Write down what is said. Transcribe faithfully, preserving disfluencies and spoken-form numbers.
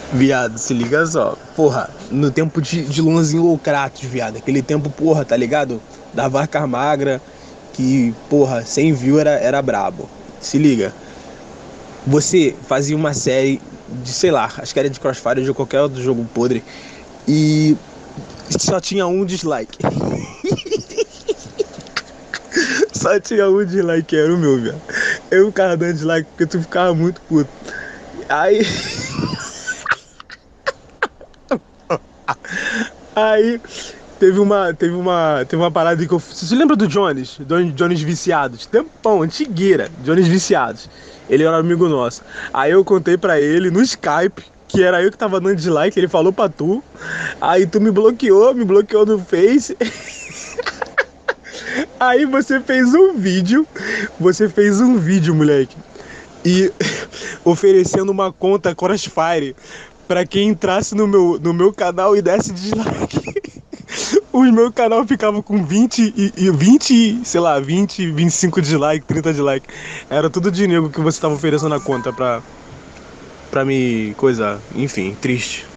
Viado, se liga só. Porra, no tempo de, de Luanzinho ou Kratos, viado. Aquele tempo, porra, tá ligado? Da vaca magra, que, porra, sem view era, era brabo. Se liga. Você fazia uma série de, sei lá, acho que era de Crossfire ou de qualquer outro jogo podre. E só tinha um dislike. Só tinha um dislike, que era o meu, viado. Eu ficava dando dislike porque tu ficava muito puto. Aí. Aí teve uma, teve uma, teve uma parada que eu. Você lembra do Jones? Don- Jones Viciados? Tempão, antigueira. Jones Viciados. Ele era amigo nosso. Aí eu contei pra ele no Skype que era eu que tava dando dislike. Ele falou pra tu. Aí tu me bloqueou, me bloqueou no Face. Aí você fez um vídeo. Você fez um vídeo, moleque. E oferecendo uma conta Crossfire pra quem entrasse no meu, no meu canal e desse dislike. O meu canal ficava com vinte e, e vinte, sei lá, vinte, vinte e cinco dislike, trinta dislike. Era tudo de nego que você tava oferecendo a conta pra, pra me coisar. Enfim, triste.